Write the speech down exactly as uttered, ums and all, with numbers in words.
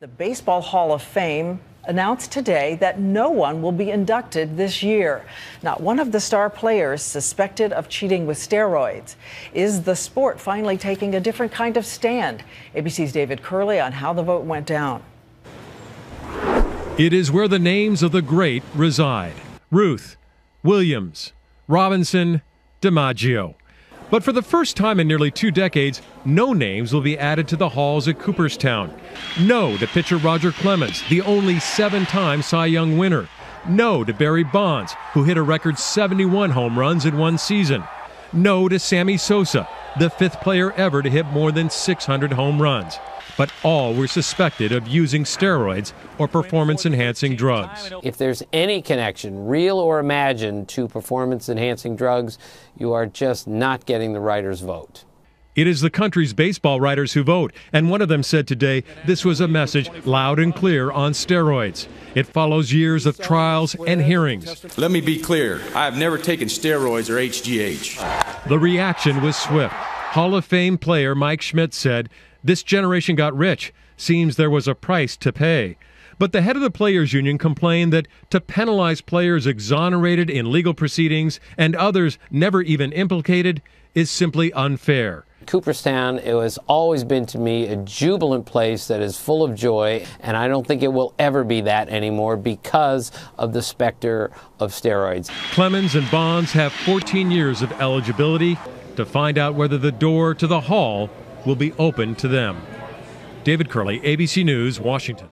The Baseball Hall of Fame announced today that no one will be inducted this year. Not one of the star players suspected of cheating with steroids. Is the sport finally taking a different kind of stand? A B C's David Kerley on how the vote went down. It is where the names of the great reside. Ruth, Williams, Robinson, DiMaggio. But for the first time in nearly two decades, no names will be added to the halls at Cooperstown. No to pitcher Roger Clemens, the only seven-time Cy Young winner. No to Barry Bonds, who hit a record seventy-one home runs in one season. No to Sammy Sosa, the fifth player ever to hit more than six hundred home runs. But all were suspected of using steroids or performance-enhancing drugs. If there's any connection, real or imagined, to performance-enhancing drugs, you are just not getting the writer's vote. It is the country's baseball writers who vote, and one of them said today this was a message loud and clear on steroids. It follows years of trials and hearings. Let me be clear, I have never taken steroids or H G H. The reaction was swift. Hall of Fame player Mike Schmidt said, "This generation got rich. Seems there was a price to pay." But the head of the Players Union complained that to penalize players exonerated in legal proceedings and others never even implicated is simply unfair. Cooperstown, it has always been to me a jubilant place that is full of joy, and I don't think it will ever be that anymore because of the specter of steroids. Clemens and Bonds have fourteen years of eligibility to find out whether the door to the hall will be open to them. David Kerley, A B C News, Washington.